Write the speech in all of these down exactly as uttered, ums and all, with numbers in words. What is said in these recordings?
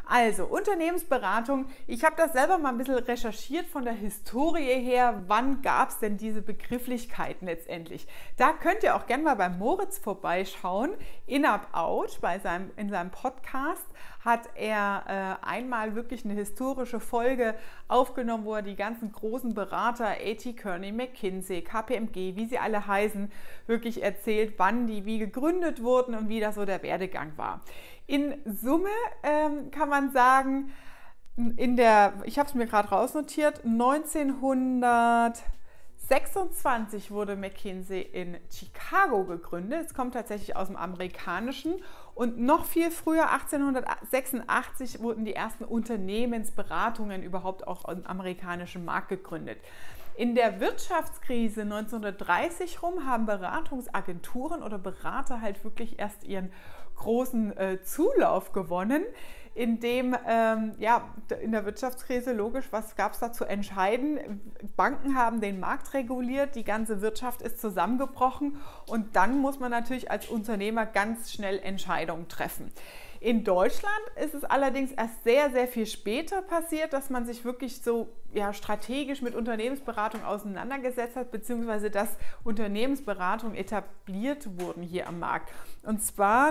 Also, Unternehmensberatung, ich habe das selber mal ein bisschen recherchiert von der Historie her, wann gab es denn diese Begrifflichkeiten letztendlich. Da könnt ihr auch gerne mal bei Moritz vorbeischauen. In Up Out, bei seinem, in seinem Podcast, hat er äh, einmal wirklich eine historische Folge aufgenommen, wo er die ganzen großen Berater, A T Kearney, McKinsey, K P M G, wie sie alle heißen, wirklich erzählt, wann die wie gegründet wurden und wie das so der Werdegang war. In Summe ähm, kann man sagen, in der, ich habe es mir gerade rausnotiert, neunzehnhundertsechsundzwanzig wurde McKinsey in Chicago gegründet. Es kommt tatsächlich aus dem Amerikanischen. Und noch viel früher, achtzehnhundertsechsundachtzig, wurden die ersten Unternehmensberatungen überhaupt auch im amerikanischen Markt gegründet. In der Wirtschaftskrise neunzehnhundertdreißig rum haben Beratungsagenturen oder Berater halt wirklich erst ihren großen äh, Zulauf gewonnen, indem ähm, ja, in der Wirtschaftskrise logisch, was gab es da zu entscheiden? Banken haben den Markt reguliert, die ganze Wirtschaft ist zusammengebrochen und dann muss man natürlich als Unternehmer ganz schnell Entscheidungen treffen. In Deutschland ist es allerdings erst sehr, sehr viel später passiert, dass man sich wirklich so ja, strategisch mit Unternehmensberatung auseinandergesetzt hat, beziehungsweise dass Unternehmensberatungen etabliert wurden hier am Markt. Und zwar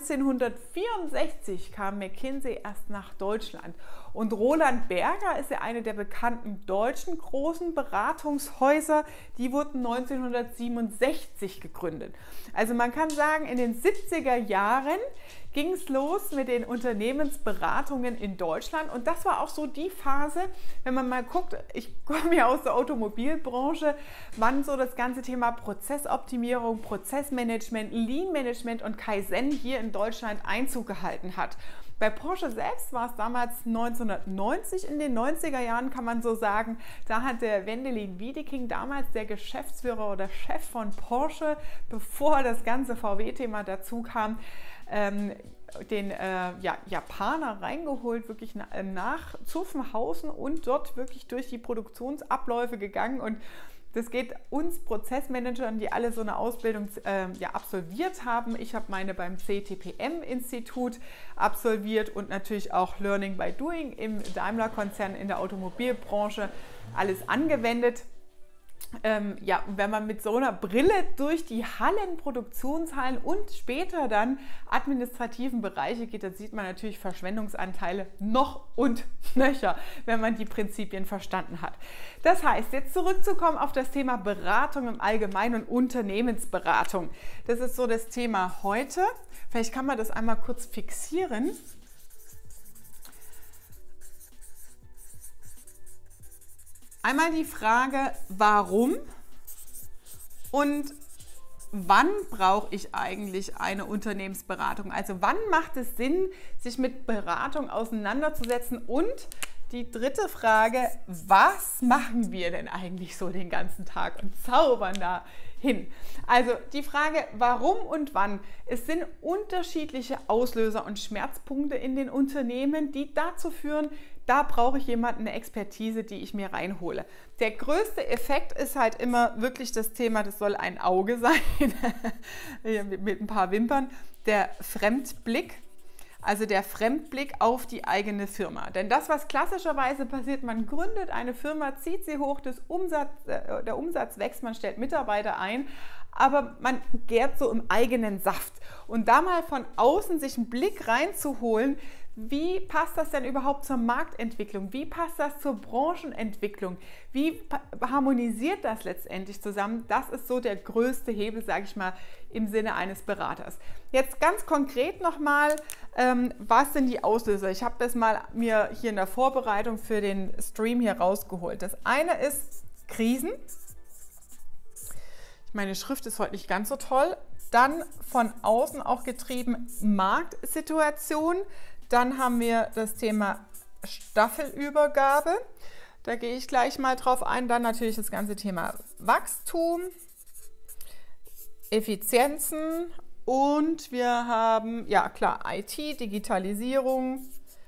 neunzehnhundertvierundsechzig kam McKinsey erst nach Deutschland. Und Roland Berger ist ja eine der bekannten deutschen großen Beratungshäuser. Die wurden neunzehnhundertsiebenundsechzig gegründet. Also man kann sagen, in den siebziger Jahren ging es los mit den Unternehmensberatungen in Deutschland und das war auch so die Phase, wenn man mal guckt, ich komme ja aus der Automobilbranche, wann so das ganze Thema Prozessoptimierung, Prozessmanagement, Lean-Management und Kaizen hier in Deutschland Einzug gehalten hat. Bei Porsche selbst war es damals neunzehnhundertneunzig, in den neunziger Jahren kann man so sagen, da hat der Wendelin Wiedeking, damals der Geschäftsführer oder Chef von Porsche, bevor das ganze V W-Thema dazu kam, ähm, den äh, ja, Japaner reingeholt, wirklich na, nach Zuffenhausen und dort wirklich durch die Produktionsabläufe gegangen und das geht uns Prozessmanagern, die alle so eine Ausbildung äh, ja, absolviert haben. Ich habe meine beim C T P M-Institut absolviert und natürlich auch Learning by Doing im Daimler-Konzern in der Automobilbranche alles angewendet. Ähm, ja, wenn man mit so einer Brille durch die Hallen, Produktionshallen und später dann administrativen Bereiche geht, dann sieht man natürlich Verschwendungsanteile noch und nöcher, wenn man die Prinzipien verstanden hat. Das heißt, jetzt zurückzukommen auf das Thema Beratung im Allgemeinen und Unternehmensberatung. Das ist so das Thema heute. Vielleicht kann man das einmal kurz fixieren. Einmal die Frage, warum und wann brauche ich eigentlich eine Unternehmensberatung? Also wann macht es Sinn, sich mit Beratung auseinanderzusetzen? Und die dritte Frage, was machen wir denn eigentlich so den ganzen Tag und zaubern da hin? Also die Frage, warum und wann. Es sind unterschiedliche Auslöser und Schmerzpunkte in den Unternehmen, die dazu führen, da brauche ich jemanden, eine Expertise, die ich mir reinhole. Der größte Effekt ist halt immer wirklich das Thema, das soll ein Auge sein, mit ein paar Wimpern, der Fremdblick. Also der Fremdblick auf die eigene Firma. Denn das, was klassischerweise passiert, man gründet eine Firma, zieht sie hoch, das Umsatz, äh, der Umsatz wächst, man stellt Mitarbeiter ein, aber man gärt so im eigenen Saft. Und da mal von außen sich einen Blick reinzuholen, wie passt das denn überhaupt zur Marktentwicklung? Wie passt das zur Branchenentwicklung? Wie harmonisiert das letztendlich zusammen? Das ist so der größte Hebel, sage ich mal, im Sinne eines Beraters. Jetzt ganz konkret nochmal, ähm, was sind die Auslöser? Ich habe das mal mir hier in der Vorbereitung für den Stream hier rausgeholt. Das eine ist Krisen. Meine Schrift ist heute nicht ganz so toll. Dann von außen auch getrieben Marktsituation. Dann haben wir das Thema Staffelübergabe. Da gehe ich gleich mal drauf ein. Dann natürlich das ganze Thema Wachstum, Effizienzen und wir haben, ja klar, I T, Digitalisierung,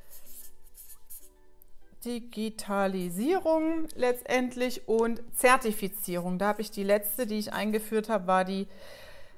Digitalisierung letztendlich und Zertifizierung. Da habe ich die letzte, die ich eingeführt habe, war die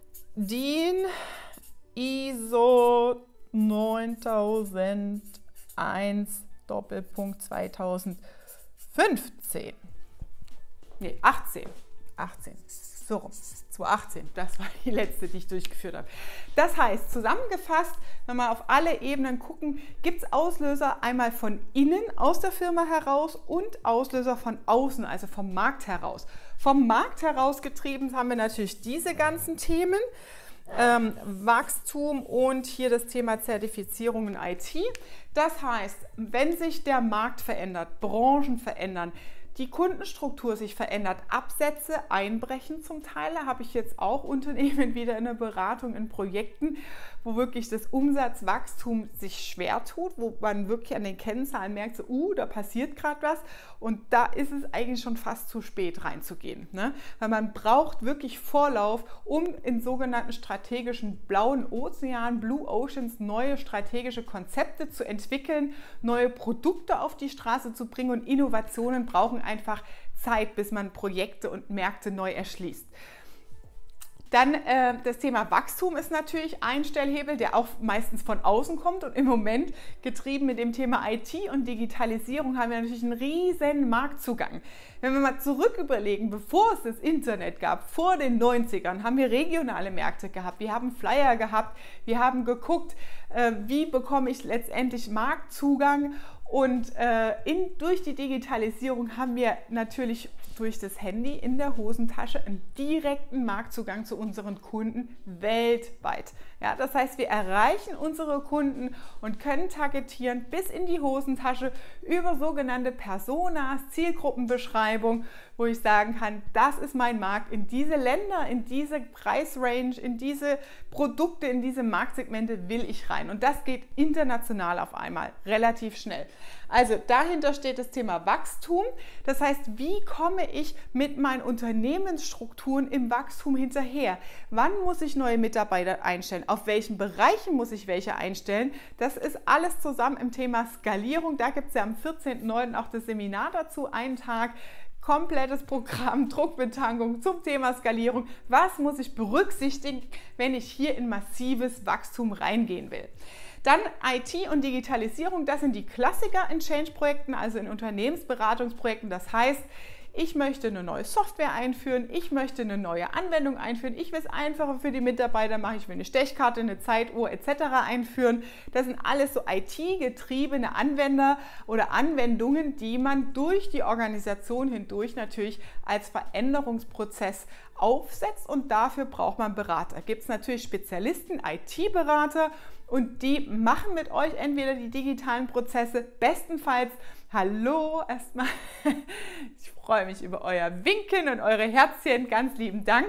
D I N I S O neuntausend eins Doppelpunkt zweitausendfünfzehn. Nee, achtzehn. achtzehn. So rum. zweitausendachtzehn. Das war die letzte, die ich durchgeführt habe. Das heißt, zusammengefasst, wenn wir auf alle Ebenen gucken, gibt es Auslöser einmal von innen aus der Firma heraus und Auslöser von außen, also vom Markt heraus. Vom Markt heraus getrieben haben wir natürlich diese ganzen Themen. Ähm, Wachstum und hier das Thema Zertifizierung in I T. Das heißt, wenn sich der Markt verändert, Branchen verändern, die Kundenstruktur sich verändert, Absätze einbrechen zum Teil, da habe ich jetzt auch Unternehmen wieder in der Beratung, in Projekten, wo wirklich das Umsatzwachstum sich schwer tut, wo man wirklich an den Kennzahlen merkt, so, uh, da passiert gerade was und da ist es eigentlich schon fast zu spät reinzugehen, ne? Weil man braucht wirklich Vorlauf, um in sogenannten strategischen blauen Ozeanen, Blue Oceans, neue strategische Konzepte zu entwickeln, neue Produkte auf die Straße zu bringen und Innovationen brauchen einfach Zeit, bis man Projekte und Märkte neu erschließt. Dann äh, das Thema Wachstum ist natürlich ein Stellhebel, der auch meistens von außen kommt und im Moment getrieben mit dem Thema I T und Digitalisierung haben wir natürlich einen riesen Marktzugang. Wenn wir mal zurück überlegen, bevor es das Internet gab, vor den neunzigern, haben wir regionale Märkte gehabt, wir haben Flyer gehabt, wir haben geguckt, äh, wie bekomme ich letztendlich Marktzugang. Und äh, in, durch die Digitalisierung haben wir natürlich durch das Handy in der Hosentasche einen direkten Marktzugang zu unseren Kunden weltweit. Ja, das heißt, wir erreichen unsere Kunden und können targetieren bis in die Hosentasche über sogenannte Personas, Zielgruppenbeschreibung, wo ich sagen kann, das ist mein Markt, in diese Länder, in diese Preisrange, in diese Produkte, in diese Marktsegmente will ich rein. Und das geht international auf einmal, relativ schnell. Also dahinter steht das Thema Wachstum. Das heißt, wie komme ich mit meinen Unternehmensstrukturen im Wachstum hinterher? Wann muss ich neue Mitarbeiter einstellen? Auf welchen Bereichen muss ich welche einstellen? Das ist alles zusammen im Thema Skalierung. Da gibt es ja am vierzehnten neunten auch das Seminar dazu, einen Tag. Komplettes Programm, Druckbetankung zum Thema Skalierung. Was muss ich berücksichtigen, wenn ich hier in massives Wachstum reingehen will? Dann I T und Digitalisierung, das sind die Klassiker in Change-Projekten, also in Unternehmensberatungsprojekten. Das heißt, ich möchte eine neue Software einführen, ich möchte eine neue Anwendung einführen, ich will es einfacher für die Mitarbeiter machen, ich will eine Stechkarte, eine Zeituhr et cetera einführen. Das sind alles so I T-getriebene Anwender oder Anwendungen, die man durch die Organisation hindurch natürlich als Veränderungsprozess aufsetzt und dafür braucht man Berater. Gibt es natürlich Spezialisten, I T-Berater und die machen mit euch entweder die digitalen Prozesse, bestenfalls, hallo erstmal, ich freue mich über euer Winken und eure Herzchen, ganz lieben Dank.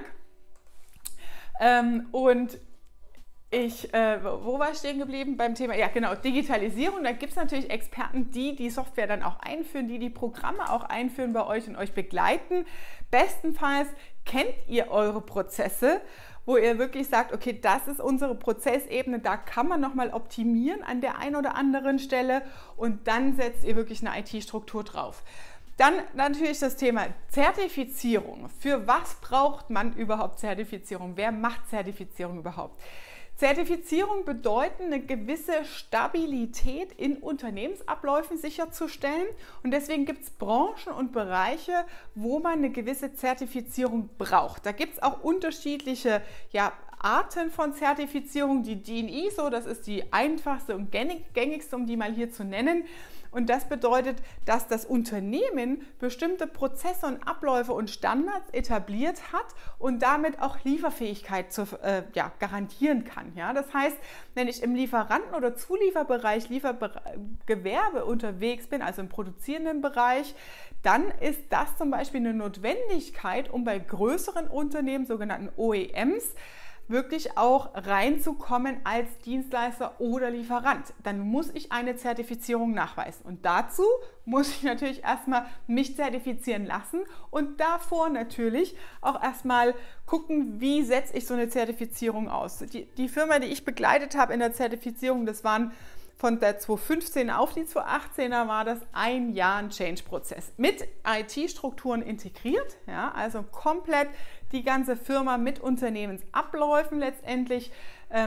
Ähm, und ich, äh, wo war ich stehen geblieben beim Thema? Ja, genau, Digitalisierung. Da gibt es natürlich Experten, die die Software dann auch einführen, die die Programme auch einführen bei euch und euch begleiten. Bestenfalls kennt ihr eure Prozesse, wo ihr wirklich sagt, okay, das ist unsere Prozessebene, da kann man nochmal optimieren an der einen oder anderen Stelle und dann setzt ihr wirklich eine I T-Struktur drauf. Dann natürlich das Thema Zertifizierung. Für was braucht man überhaupt Zertifizierung? Wer macht Zertifizierung überhaupt? Zertifizierung bedeutet, eine gewisse Stabilität in Unternehmensabläufen sicherzustellen und deswegen gibt es Branchen und Bereiche, wo man eine gewisse Zertifizierung braucht. Da gibt es auch unterschiedliche ja, Arten von Zertifizierung. Die D I N I S O, das ist die einfachste und gängigste, um die mal hier zu nennen. Und das bedeutet, dass das Unternehmen bestimmte Prozesse und Abläufe und Standards etabliert hat und damit auch Lieferfähigkeit zu, äh, ja, garantieren kann. Ja? Das heißt, wenn ich im Lieferanten- oder Zulieferbereich, Liefergewerbe unterwegs bin, also im produzierenden Bereich, dann ist das zum Beispiel eine Notwendigkeit, um bei größeren Unternehmen, sogenannten O E Ms, wirklich auch reinzukommen als Dienstleister oder Lieferant. Dann muss ich eine Zertifizierung nachweisen. Und dazu muss ich natürlich erstmal mich zertifizieren lassen und davor natürlich auch erstmal gucken, wie setze ich so eine Zertifizierung aus. Die, die Firma, die ich begleitet habe in der Zertifizierung, das waren von der zweitausendfünfzehn auf die zweitausendachtzehner war das ein Jahr ein Change-Prozess mit I T-Strukturen integriert, ja, also komplett die ganze Firma mit Unternehmensabläufen letztendlich ähm,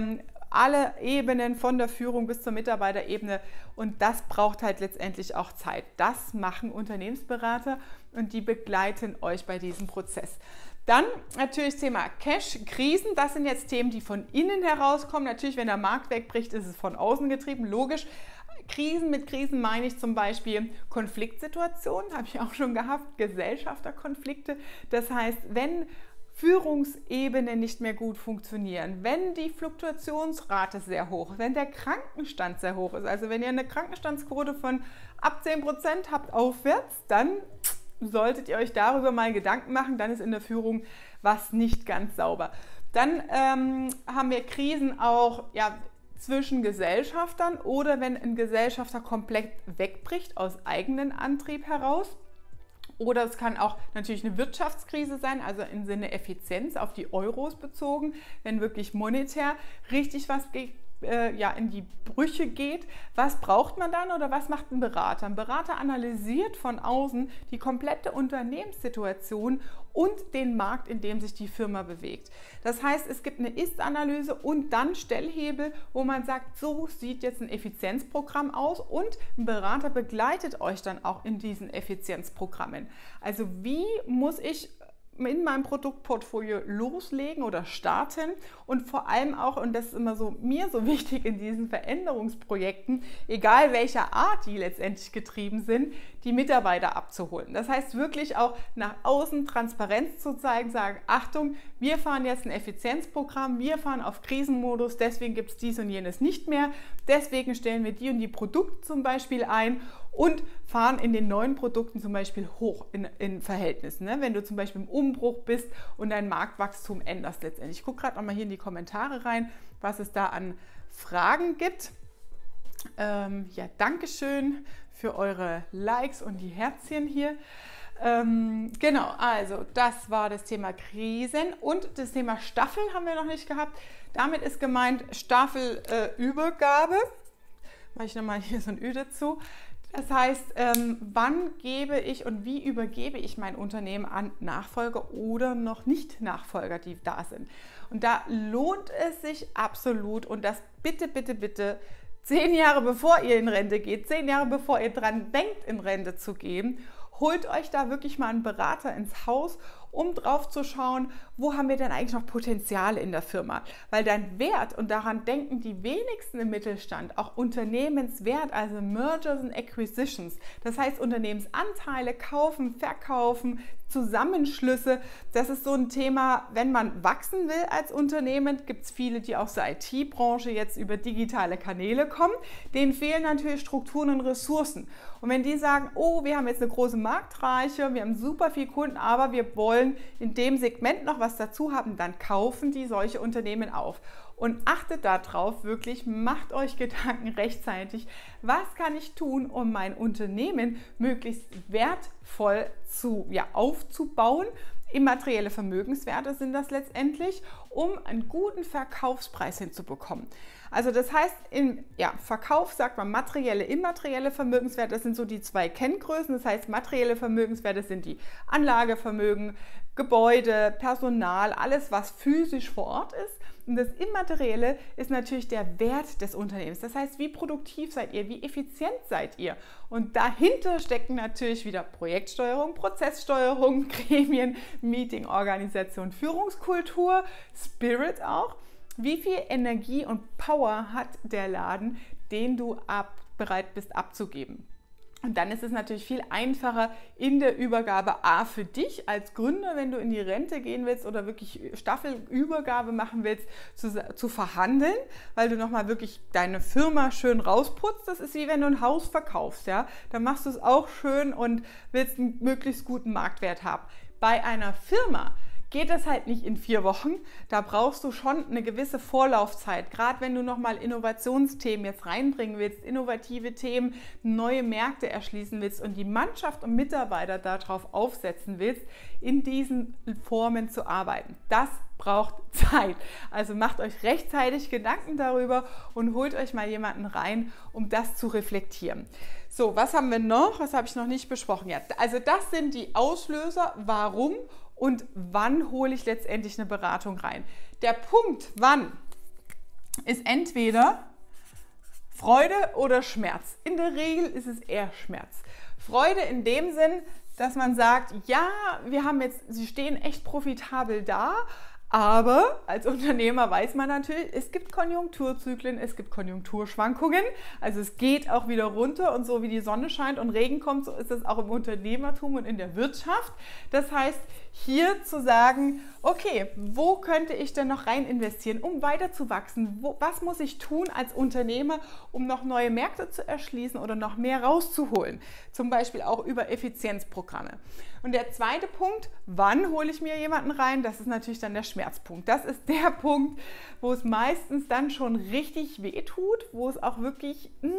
alle Ebenen, von der Führung bis zur Mitarbeiterebene. Und das braucht halt letztendlich auch Zeit. Das machen Unternehmensberater und die begleiten euch bei diesem Prozess. Dann natürlich das Thema Cash, Krisen. Das sind jetzt Themen, die von innen herauskommen. Natürlich, wenn der Markt wegbricht, ist es von außen getrieben, logisch. Krisen, mit Krisen meine ich zum Beispiel Konfliktsituationen, habe ich auch schon gehabt, Gesellschafterkonflikte. Das heißt, wenn Führungsebenen nicht mehr gut funktionieren, wenn die Fluktuationsrate sehr hoch ist, wenn der Krankenstand sehr hoch ist, also wenn ihr eine Krankenstandsquote von ab zehn Prozent habt aufwärts, dann solltet ihr euch darüber mal Gedanken machen, dann ist in der Führung was nicht ganz sauber. Dann ähm, haben wir Krisen auch ja, zwischen Gesellschaftern oder wenn ein Gesellschafter komplett wegbricht aus eigenem Antrieb heraus. Oder es kann auch natürlich eine Wirtschaftskrise sein, also im Sinne Effizienz auf die Euros bezogen, wenn wirklich monetär richtig was geht. Ja, in die Brüche geht. Was braucht man dann oder was macht ein Berater? Ein Berater analysiert von außen die komplette Unternehmenssituation und den Markt, in dem sich die Firma bewegt. Das heißt, es gibt eine Ist-Analyse und dann Stellhebel, wo man sagt, so sieht jetzt ein Effizienzprogramm aus und ein Berater begleitet euch dann auch in diesen Effizienzprogrammen. Also wie muss ich in meinem Produktportfolio loslegen oder starten und vor allem auch, und das ist immer so mir so wichtig in diesen Veränderungsprojekten, egal welcher Art die letztendlich getrieben sind, die Mitarbeiter abzuholen. Das heißt wirklich auch nach außen Transparenz zu zeigen, sagen, Achtung, wir fahren jetzt ein Effizienzprogramm, wir fahren auf Krisenmodus, deswegen gibt es dies und jenes nicht mehr, deswegen stellen wir die und die Produkte zum Beispiel ein und fahren in den neuen Produkten zum Beispiel hoch in, in Verhältnissen. Ne? Wenn du zum Beispiel im Umbruch bist und dein Marktwachstum änderst letztendlich. Ich gucke gerade nochmal hier in die Kommentare rein, was es da an Fragen gibt. Ähm, ja, Dankeschön für eure Likes und die Herzchen hier. Ähm, genau, also das war das Thema Krisen und das Thema Staffel haben wir noch nicht gehabt. Damit ist gemeint Staffelübergabe. Äh, Mache ich nochmal hier so ein Ü dazu. Das heißt, ähm, wann gebe ich und wie übergebe ich mein Unternehmen an Nachfolger oder noch nicht Nachfolger, die da sind. Und da lohnt es sich absolut und das bitte, bitte, bitte zehn Jahre bevor ihr in Rente geht, zehn Jahre bevor ihr dran denkt, in Rente zu gehen, holt euch da wirklich mal einen Berater ins Haus, um drauf zu schauen, wo haben wir denn eigentlich noch Potenziale in der Firma? Weil dein Wert, und daran denken die wenigsten im Mittelstand, auch Unternehmenswert, also Mergers and Acquisitions, das heißt Unternehmensanteile kaufen, verkaufen, Zusammenschlüsse, das ist so ein Thema, wenn man wachsen will als Unternehmen, gibt es viele, die aus der I T-Branche jetzt über digitale Kanäle kommen, denen fehlen natürlich Strukturen und Ressourcen. Und wenn die sagen, oh, wir haben jetzt eine große Marktreiche, wir haben super viele Kunden, aber wir wollen in dem Segment noch was dazu haben, dann kaufen die solche Unternehmen auf. Und achtet darauf, wirklich, macht euch Gedanken rechtzeitig, was kann ich tun, um mein Unternehmen möglichst wertvoll zu, ja, aufzubauen. Immaterielle Vermögenswerte sind das letztendlich, um einen guten Verkaufspreis hinzubekommen. Also das heißt, im ja, Verkauf sagt man materielle, immaterielle Vermögenswerte, das sind so die zwei Kenngrößen. Das heißt, materielle Vermögenswerte sind die Anlagevermögen, Gebäude, Personal, alles, was physisch vor Ort ist. Und das Immaterielle ist natürlich der Wert des Unternehmens. Das heißt, wie produktiv seid ihr, wie effizient seid ihr? Und dahinter stecken natürlich wieder Projektsteuerung, Prozesssteuerung, Gremien, Meeting, Organisation, Führungskultur, Spirit auch. Wie viel Energie und Power hat der Laden, den du ab, bereit bist abzugeben? Und dann ist es natürlich viel einfacher in der Übergabe A für dich als Gründer, wenn du in die Rente gehen willst oder wirklich Staffelübergabe machen willst, zu, zu verhandeln, weil du nochmal wirklich deine Firma schön rausputzt. Das ist wie wenn du ein Haus verkaufst, ja. Dann machst du es auch schön und willst einen möglichst guten Marktwert haben. Bei einer Firma geht das halt nicht in vier Wochen. Da brauchst du schon eine gewisse Vorlaufzeit. Gerade wenn du nochmal Innovationsthemen jetzt reinbringen willst, innovative Themen, neue Märkte erschließen willst und die Mannschaft und Mitarbeiter darauf aufsetzen willst, in diesen Formen zu arbeiten. Das braucht Zeit. Also macht euch rechtzeitig Gedanken darüber und holt euch mal jemanden rein, um das zu reflektieren. So, was haben wir noch? Was habe ich noch nicht besprochen? Ja, also das sind die Auslöser, warum und wann hole ich letztendlich eine Beratung rein. Der Punkt, wann ist entweder Freude oder Schmerz. In der Regel ist es eher Schmerz. Freude in dem Sinn, dass man sagt, ja, wir haben jetzt, sie stehen echt profitabel da, aber als Unternehmer weiß man natürlich, es gibt Konjunkturzyklen, es gibt Konjunkturschwankungen, also es geht auch wieder runter und so wie die Sonne scheint und Regen kommt, so ist es auch im Unternehmertum und in der Wirtschaft. Das heißt, hier zu sagen, okay, wo könnte ich denn noch rein investieren, um weiter zu wachsen? Wo, was muss ich tun als Unternehmer, um noch neue Märkte zu erschließen oder noch mehr rauszuholen? Zum Beispiel auch über Effizienzprogramme. Und der zweite Punkt, wann hole ich mir jemanden rein? Das ist natürlich dann der Schmerzpunkt. Das ist der Punkt, wo es meistens dann schon richtig weh tut, wo es auch wirklich, mh,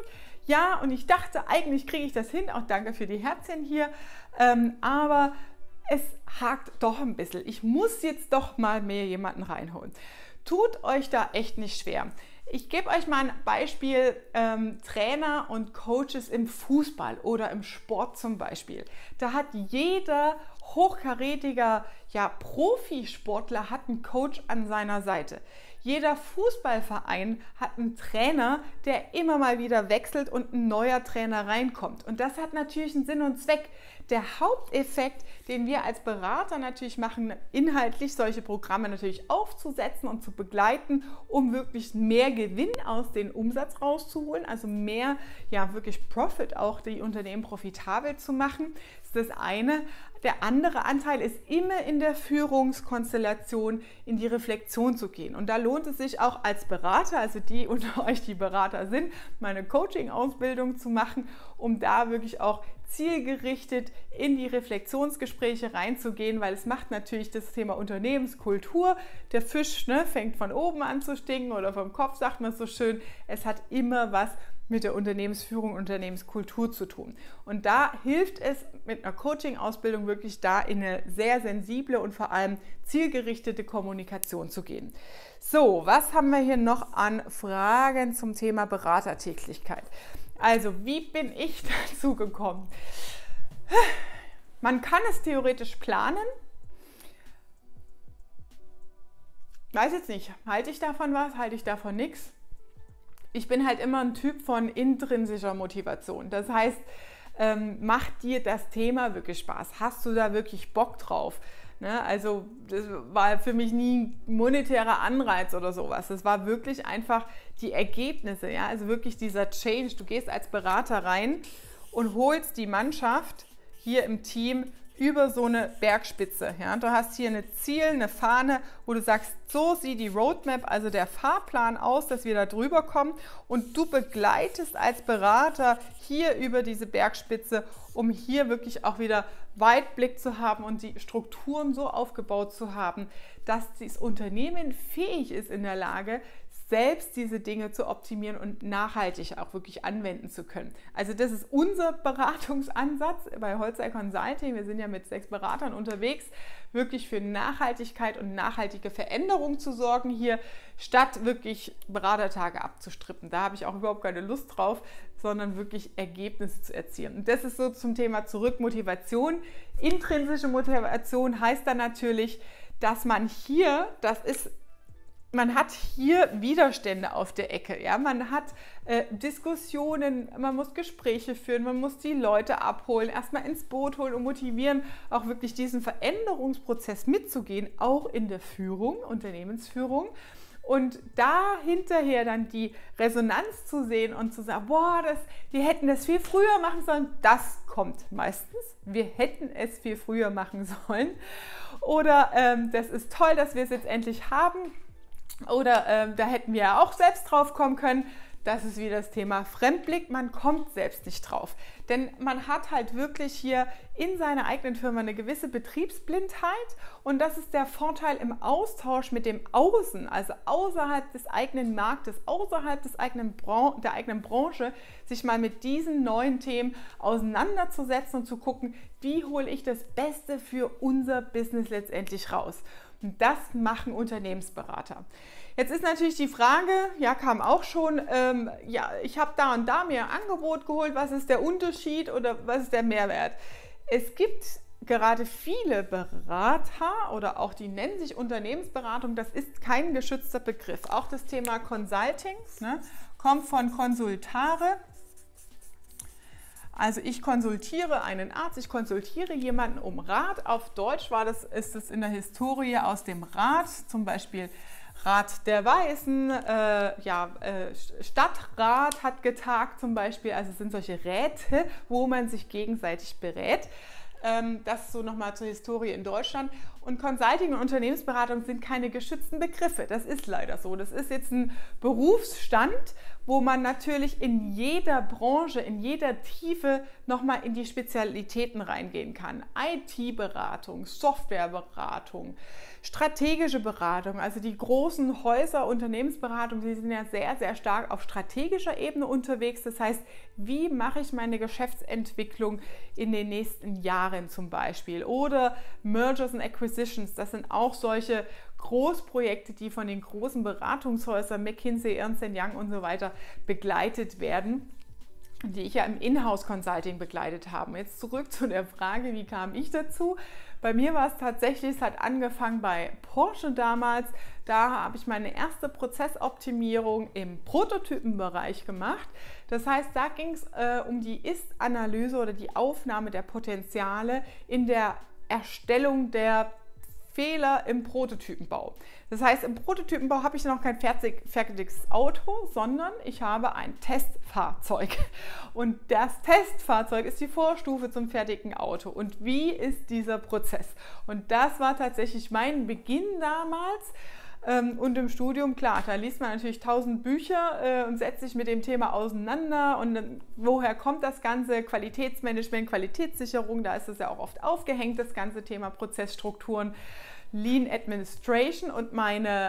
ja, und ich dachte, eigentlich kriege ich das hin, auch danke für die Herzchen hier, ähm, aber es hakt doch ein bisschen. Ich muss jetzt doch mal mehr jemanden reinholen. Tut euch da echt nicht schwer. Ich gebe euch mal ein Beispiel, ähm, Trainer und Coaches im Fußball oder im Sport zum Beispiel. Da hat jeder hochkarätiger ja, Profisportler hat einen Coach an seiner Seite. Jeder Fußballverein hat einen Trainer, der immer mal wieder wechselt und ein neuer Trainer reinkommt. Und das hat natürlich einen Sinn und Zweck. Der Haupteffekt, den wir als Berater natürlich machen, inhaltlich solche Programme natürlich aufzusetzen und zu begleiten, um wirklich mehr Gewinn aus dem Umsatz rauszuholen, also mehr, ja wirklich Profit, auch die Unternehmen profitabel zu machen, ist das eine. Der andere Anteil ist immer in der Führungskonstellation in die Reflexion zu gehen. Und da lohnt es sich auch als Berater, also die unter euch, die Berater sind, meine Coaching-Ausbildung zu machen, um da wirklich auch zielgerichtet in die Reflexionsgespräche reinzugehen, weil es macht natürlich das Thema Unternehmenskultur. Der Fisch ne, fängt von oben an zu stinken oder vom Kopf, sagt man so schön. Es hat immer was mit der Unternehmensführung, Unternehmenskultur zu tun. Und da hilft es mit einer Coaching-Ausbildung wirklich da in eine sehr sensible und vor allem zielgerichtete Kommunikation zu gehen. So, was haben wir hier noch an Fragen zum Thema Beratertäglichkeit? Also, wie bin ich dazu gekommen? Man kann es theoretisch planen. Weiß jetzt nicht, halte ich davon was, halte ich davon nichts? Ich bin halt immer ein Typ von intrinsischer Motivation. Das heißt, ähm, macht dir das Thema wirklich Spaß? Hast du da wirklich Bock drauf? Ne? Also das war für mich nie ein monetärer Anreiz oder sowas. Das war wirklich einfach die Ergebnisse. Ja? Also wirklich dieser Change. Du gehst als Berater rein und holst die Mannschaft hier im Team über so eine Bergspitze. Ja? Du hast hier ein Ziel, eine Fahne, wo du sagst, so sieht die Roadmap, also der Fahrplan aus, dass wir da drüber kommen und du begleitest als Berater hier über diese Bergspitze, um hier wirklich auch wieder Weitblick zu haben und die Strukturen so aufgebaut zu haben, dass das Unternehmen fähig ist in der Lage, selbst diese Dinge zu optimieren und nachhaltig auch wirklich anwenden zu können. Also das ist unser Beratungsansatz bei Holzei Consulting. Wir sind ja mit sechs Beratern unterwegs, wirklich für Nachhaltigkeit und nachhaltige Veränderung zu sorgen hier, statt wirklich Beratertage abzustrippen. Da habe ich auch überhaupt keine Lust drauf, sondern wirklich Ergebnisse zu erzielen. Und das ist so zum Thema Zurückmotivation. Intrinsische Motivation heißt dann natürlich, dass man hier, das ist Man hat hier Widerstände auf der Ecke, ja? Man hat äh, Diskussionen, man muss Gespräche führen, man muss die Leute abholen, erstmal ins Boot holen und motivieren, auch wirklich diesen Veränderungsprozess mitzugehen, auch in der Führung, Unternehmensführung. Und da hinterher dann die Resonanz zu sehen und zu sagen, boah, das, die hätten das viel früher machen sollen, das kommt meistens. Wir hätten es viel früher machen sollen. Oder ähm, das ist toll, dass wir es jetzt endlich haben. Oder ähm, da hätten wir ja auch selbst drauf kommen können. Das ist wieder das Thema Fremdblick. Man kommt selbst nicht drauf. Denn man hat halt wirklich hier in seiner eigenen Firma eine gewisse Betriebsblindheit. Und das ist der Vorteil im Austausch mit dem Außen, also außerhalb des eigenen Marktes, außerhalb des eigenen Bran- der eigenen Branche, sich mal mit diesen neuen Themen auseinanderzusetzen und zu gucken, wie hole ich das Beste für unser Business letztendlich raus. Und das machen Unternehmensberater. Jetzt ist natürlich die Frage, ja, kam auch schon, ähm, ja, ich habe da und da mir ein Angebot geholt, was ist der Unterschied oder was ist der Mehrwert? Es gibt gerade viele Berater oder auch die nennen sich Unternehmensberatung, das ist kein geschützter Begriff. Auch das Thema Consulting, ne, kommt von Consultare. Also ich konsultiere einen Arzt, ich konsultiere jemanden um Rat. Auf Deutsch war das, ist es in der Historie aus dem Rat, zum Beispiel Rat der Weisen, äh, ja, äh, Stadtrat hat getagt zum Beispiel. Also es sind solche Räte, wo man sich gegenseitig berät. Das so nochmal zur Historie in Deutschland. Und Consulting und Unternehmensberatung sind keine geschützten Begriffe. Das ist leider so. Das ist jetzt ein Berufsstand, wo man natürlich in jeder Branche, in jeder Tiefe nochmal in die Spezialitäten reingehen kann. I T-Beratung, Softwareberatung, strategische Beratung, also die großen Häuser, Unternehmensberatung, die sind ja sehr, sehr stark auf strategischer Ebene unterwegs. Das heißt, wie mache ich meine Geschäftsentwicklung in den nächsten Jahren zum Beispiel? Oder Mergers and Acquisitions, das sind auch solche Großprojekte, die von den großen Beratungshäusern McKinsey, Ernst and Young und so weiter begleitet werden, die ich ja im Inhouse-Consulting begleitet habe. Jetzt zurück zu der Frage, wie kam ich dazu? Bei mir war es tatsächlich, es hat angefangen bei Porsche damals. Da habe ich meine erste Prozessoptimierung im Prototypenbereich gemacht. Das heißt, da ging es äh, um die Ist-Analyse oder die Aufnahme der Potenziale in der Erstellung der Fehler im Prototypenbau. Das heißt, im Prototypenbau habe ich noch kein fertig, fertiges Auto, sondern ich habe ein Testfahrzeug. Und das Testfahrzeug ist die Vorstufe zum fertigen Auto. Und wie ist dieser Prozess? Und das war tatsächlich mein Beginn damals. Und im Studium, klar, da liest man natürlich tausend Bücher äh, und setzt sich mit dem Thema auseinander. Und dann, woher kommt das Ganze? Qualitätsmanagement, Qualitätssicherung, da ist es ja auch oft aufgehängt, das ganze Thema Prozessstrukturen, Lean Administration. Und meine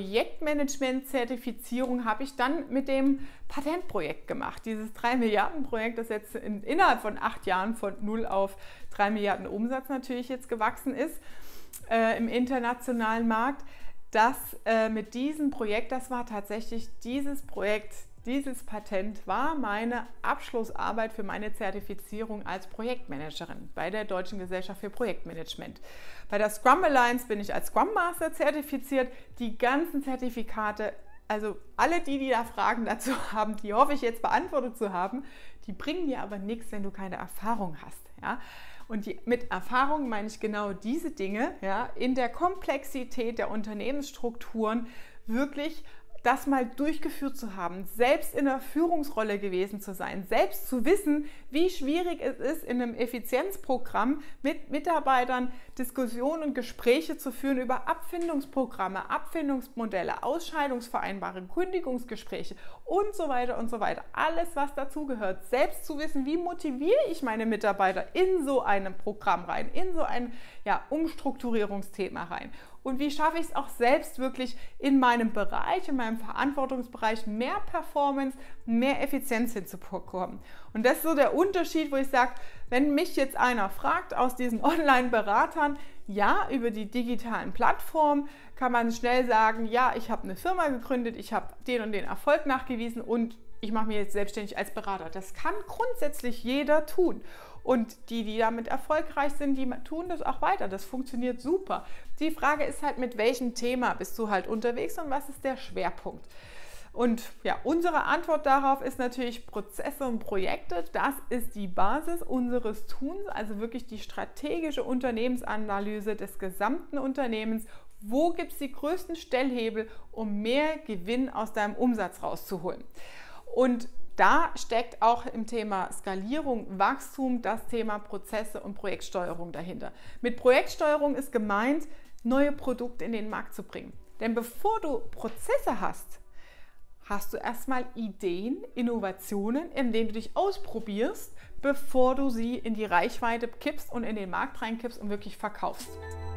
Projektmanagement-Zertifizierung habe ich dann mit dem Patentprojekt gemacht. Dieses drei Milliarden Projekt, das jetzt in, innerhalb von acht Jahren von null auf drei Milliarden Umsatz natürlich jetzt gewachsen ist äh, im internationalen Markt. Das äh, mit diesem Projekt, das war tatsächlich dieses Projekt, dieses Patent war meine Abschlussarbeit für meine Zertifizierung als Projektmanagerin bei der Deutschen Gesellschaft für Projektmanagement. Bei der Scrum Alliance bin ich als Scrum Master zertifiziert. Die ganzen Zertifikate, also alle die, die da Fragen dazu haben, die hoffe ich jetzt beantwortet zu haben, die bringen dir aber nichts, wenn du keine Erfahrung hast. Ja? Und die, mit Erfahrung meine ich genau diese Dinge, ja, in der Komplexität der Unternehmensstrukturen wirklich das mal durchgeführt zu haben, selbst in der Führungsrolle gewesen zu sein, selbst zu wissen, wie schwierig es ist, in einem Effizienzprogramm mit Mitarbeitern Diskussionen und Gespräche zu führen über Abfindungsprogramme, Abfindungsmodelle, Ausscheidungsvereinbarungen, Kündigungsgespräche und so weiter und so weiter. Alles, was dazugehört, selbst zu wissen, wie motiviere ich meine Mitarbeiter in so einem Programm rein, in so ein ja, Umstrukturierungsthema rein. Und wie schaffe ich es auch selbst wirklich in meinem Bereich, in meinem Verantwortungsbereich mehr Performance, mehr Effizienz hinzubekommen. Und das ist so der Unterschied, wo ich sage, wenn mich jetzt einer fragt aus diesen Online-Beratern, ja, über die digitalen Plattformen kann man schnell sagen, ja, ich habe eine Firma gegründet, ich habe den und den Erfolg nachgewiesen und ich mache mich jetzt selbstständig als Berater. Das kann grundsätzlich jeder tun. Und die, die damit erfolgreich sind, die tun das auch weiter. Das funktioniert super. Die Frage ist halt, mit welchem Thema bist du halt unterwegs und was ist der Schwerpunkt? Und ja, unsere Antwort darauf ist natürlich Prozesse und Projekte. Das ist die Basis unseres Tuns, also wirklich die strategische Unternehmensanalyse des gesamten Unternehmens. Wo gibt es die größten Stellhebel, um mehr Gewinn aus deinem Umsatz rauszuholen? Und da steckt auch im Thema Skalierung, Wachstum das Thema Prozesse und Projektsteuerung dahinter. Mit Projektsteuerung ist gemeint, neue Produkte in den Markt zu bringen. Denn bevor du Prozesse hast, hast du erstmal Ideen, Innovationen, in denen du dich ausprobierst, bevor du sie in die Reichweite kippst und in den Markt reinkippst und wirklich verkaufst.